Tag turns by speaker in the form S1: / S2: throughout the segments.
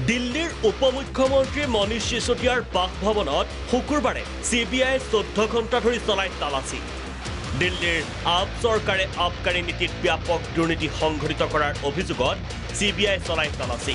S1: দিল্লীৰ উপমুখ্যমন্ত্ৰী মনীষ সিসোদিয়াৰ বাসভৱনত শুকুৰবাৰে CBI 14 ঘণ্টা ধৰি চলাই তালাচী। দিল্লীৰ আপ চৰকাৰে আবকাৰী নীতিত ব্যাপক দুৰ্নীতি সংঘটিত কৰাৰ অভিযোগত CBI চলাই তালাচী।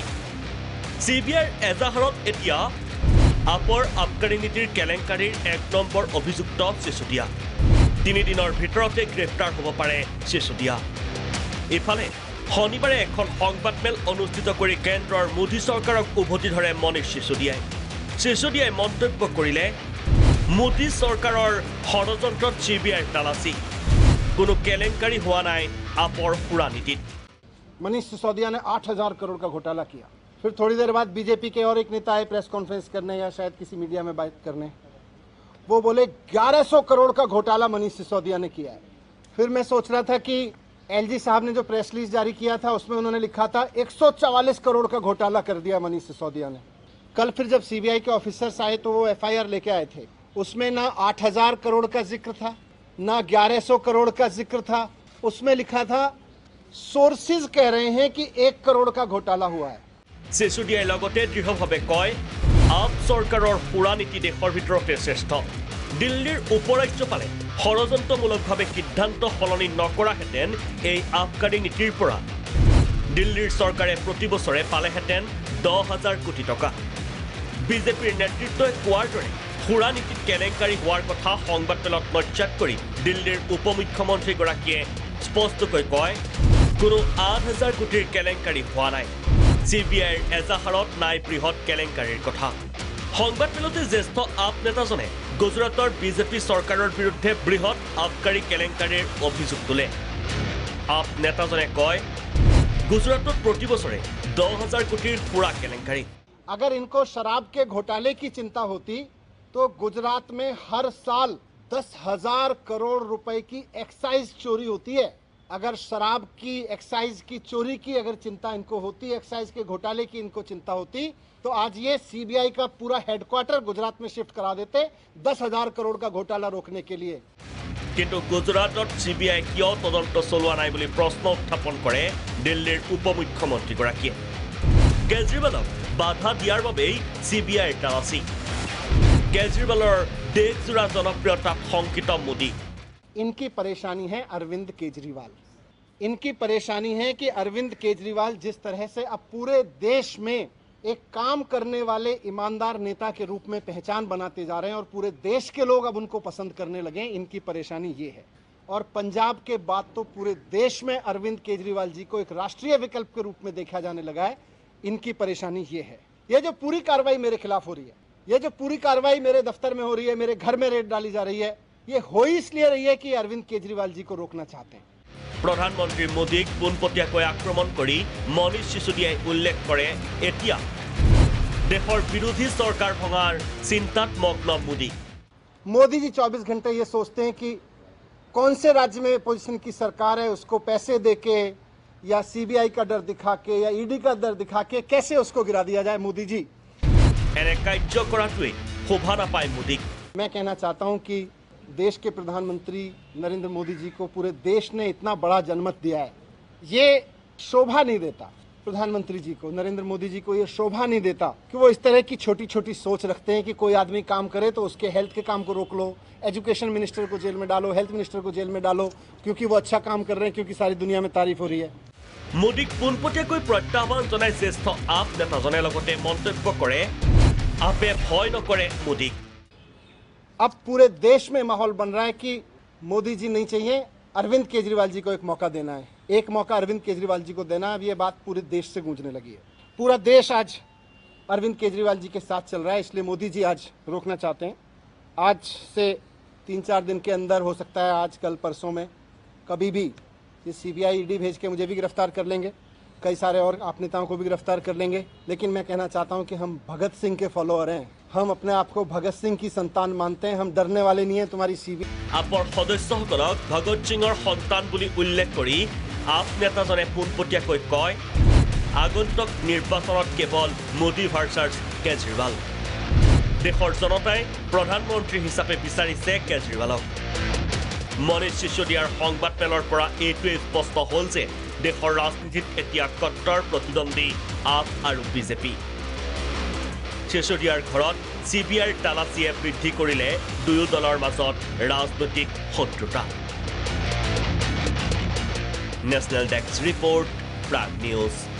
S1: CBIৰ এজাহাৰত এতিয়া আপৰ আবকাৰী নীতিৰ কেলেংকাৰীৰ 1 নম্বৰ অভিযুক্ত সিসোদিয়া। 3 দিনৰ ভিতৰতে গ্ৰেপ্তাৰ হ'ব পাৰে সিসোদিয়া। ইফালে শনিবাৰে এখন সংবাদমেল অনুষ্ঠিত কৰি কেন্দ্ৰৰ মোদী চৰকাৰক উভতি ধৰে মনীষ সিসোদিয়াই। সিসোদিয়াই মন্তব্য কৰিলে, মোদী চৰকাৰৰ ষড়যন্ত্ৰত CBIৰ তালাচী, কোনো কেলেংকাৰী হোৱা নাই আপৰ সুৰা নীতিত।
S2: मनीष सिसोदिया ने 8,000 करोड़ का घोटाला किया। फिर थोड़ी देर बाद बीजेपी के और एक नेता आए प्रेस कॉन्फ्रेंस करने या शायद किसी मीडिया में बात करने, वो बोले 1100 करोड़ का घोटाला मनीष सिसोदिया ने किया है। फिर मैं सोच रहा था कि LG साहब ने जो प्रेस रिलीज जारी किया था उसमें उन्होंने लिखा था 144 करोड़ का घोटाला कर दिया मनीष सिसोदिया ने। कल फिर जब CBI के ऑफिसर्स आए तो वो FIR लेके आए थे, उसमें ना 8,000 करोड़ का जिक्र था, ना 1100 करोड़ का जिक्र था। उसमें लिखा था सोर्सेज कह रहे हैं कि 1 करोड़ का घोटाला हुआ है।
S1: সিসোদিয়াই লগতে দৃঢ়ভাৱে কয়, আপ চৰকাৰৰ সুৰা নীতি দেশৰ ভিতৰতে শ্ৰেষ্ঠ। দিল্লীৰ উপৰাজ্যপালে ষড়যন্ত্ৰমূলকভাৱে সিদ্ধান্ত সলনি নকৰাহেঁতেন এই আবকাৰী নীতিৰ পৰা দিল্লীৰ চৰকাৰে প্ৰতি বছৰে পালেহেঁতেন 10,000 কোটি টকা। বিজেপিৰ নেতৃত্বই কোৱাৰ দৰে সুৰা নীতিত কেলেংকাৰী হোৱাৰ কথা সংবাদমেলত মজ্জাত কৰি দিল্লীৰ উপমুখ্যমন্ত্ৰীগৰাকীয়ে স্পষ্টকৈ কয়, কোনো 8,000 কোটিৰ কেলেংকাৰী হোৱা নাই। CBIৰ এজাহাৰত নাই বৃহৎ কেলেংকাৰীৰ কথা। সংবাদমেলতে জ্যেষ্ঠ আপ নেতাজনে গুজৰাটৰ বিজেপি চৰকাৰৰ বিৰুদ্ধে বৃহৎ আবকাৰী কেলেংকাৰীৰ অভিযোগ তোলে। আপ নেতাজনে কয়, গুজৰাটত প্ৰতি বছৰে 10,000 কোটিৰ সুৰা কেলেংকাৰী।
S2: अगर इनको शराब के घोटाले की चिंता होती तो गुजरात में हर साल 10,000 करोड़ रुपए की एक्साइज चोरी होती है। अगर शराब की एक्साइज की चोरी की अगर चिंता इनको होती, एक्साइज के घोटाले की इनको चिंता होती, तो आज ये CBI का पूरा हेडक्वार्टर गुजरात में शिफ्ट करा देते 10,000 करोड़ का घोटाला रोकने के लिए।
S1: কিন্তু গুজৰাটত CBI কিয় তদন্ত চলোৱা নাই বুলি প্ৰশ্ন উত্থাপন কৰে দিল্লীৰ উপমুখ্যমন্ত্ৰীগৰাকীয়ে। কেজৰিৱালক বাধা দিয়াৰ বাবেই CBIৰ তালাচী। কেজৰিৱালৰ দেশজোৰা জনপ্ৰিয়তাত শংকিত মোদী।
S2: इनकी परेशानी है अरविंद केजरीवाल। इनकी परेशानी है कि अरविंद केजरीवाल जिस तरह से अब पूरे देश में एक काम करने वाले ईमानदार नेता के रूप में पहचान बनाते जा रहे हैं और पूरे देश के लोग अब उनको पसंद करने लगे। इनकी परेशानी ये है। और पंजाब के बाद तो पूरे देश में अरविंद केजरीवाल जी को एक राष्ट्रीय विकल्प के रूप में देखा जाने लगा है। इनकी परेशानी ये है। ये जो पूरी कार्रवाई मेरे खिलाफ हो रही है, ये जो पूरी कार्रवाई मेरे दफ्तर में हो रही है, मेरे घर में रेड डाली जा रही है, ये हो ही इसलिए रही है कि अरविंद केजरीवाल जी को रोकना चाहते हैं।
S1: প্ৰধানমন্ত্ৰী মোদীক পোনপটীয়াকৈ আক্ৰমণ কৰি মনীষ সিসোদিয়াই উল্লেখ কৰে, এতিয়া দেশৰ বিৰোধী চৰকাৰ ভঙাৰ চিন্তাত মগ্ন মোদী।
S2: मोदी जी 24 घंटे ये सोचते हैं कि कौन से राज्य में पोजीशन की सरकार है, उसको पैसे देके या CBI का डर दिखा के या ED का डर दिखा के कैसे उसको गिरा दिया जाए। मोदी जी
S1: এনে কাৰ্য কৰাটোৱে শোভা নাপায় মোদীক।
S2: मैं कहना चाहता हूं कि देश के प्रधानमंत्री नरेंद्र मोदी जी को पूरे देश ने इतना बड़ा जनमत दिया है, ये शोभा नहीं देता प्रधानमंत्री जी को, नरेंद्र मोदी जी को ये शोभा नहीं देता कि वो इस तरह की छोटी छोटी सोच रखते हैं कि कोई आदमी काम करे तो उसके हेल्थ के काम को रोक लो, एजुकेशन मिनिस्टर को जेल में डालो, हेल्थ मिनिस्टर को जेल में डालो क्योंकि वो अच्छा काम कर रहे हैं, क्योंकि सारी दुनिया में तारीफ हो रही है।
S1: মোদীক পোনপটীয়াকৈ প্ৰত্যাহ্বান জনাই জ্যেষ্ঠ আপ নেতাজনে লগতে মন্তব্য কৰে, আপে ভয় নকৰে মোদীক।
S2: अब पूरे देश में माहौल बन रहा है कि मोदी जी नहीं चाहिए, अरविंद केजरीवाल जी को एक मौका देना है, एक मौका अरविंद केजरीवाल जी को देना है। अब ये बात पूरे देश से गूंजने लगी है। पूरा देश आज अरविंद केजरीवाल जी के साथ चल रहा है, इसलिए मोदी जी आज रोकना चाहते हैं। आज से 3-4 दिन के अंदर हो सकता है, आज कल परसों में कभी भी ये CBI ED भेज के मुझे भी गिरफ्तार कर लेंगे, कई सारे और आप नेताओं को भी गिरफ्तार कर लेंगे। लेकिन मैं कहना चाहता हूं कि हम भगत सिंह के फॉलोअर हैं, हम अपने आप को भगत सिंह की संतान मानते हैं, हम डरने वाले नहीं हैं तुम्हारी CBI।
S1: আপৰ সদস্যসকলক ভগত সিঙৰ সন্তান বুলি উল্লেখ কৰি আপ নেতাজনে পোনপটীয়াকৈ কয়, আগন্তুক নিৰ্বাচনত কেৱল মোদী ভাৰ্চাছ কেজৰিৱাল। দেশৰ জনতাই প্ৰধানমন্ত্ৰী হিচাপে বিচাৰিছে কেজৰিৱালক। মনীষ সিসোদিয়াৰ সংবাদমেলৰ পৰা এইটোৱে স্পষ্ট হ'ল যে দেশৰ ৰাজনীতিত এতিয়া কট্টৰ প্ৰতিদ্বন্দ্বী আপ আৰু বিজেপি। চিচুডিয়াৰ ঘৰত CBIৰ তালাচীয়ে বৃদ্ধি কৰিলে দুয়ো দলৰ মাজত ৰাজনৈতিক শত্ৰুতা national desk report Prag news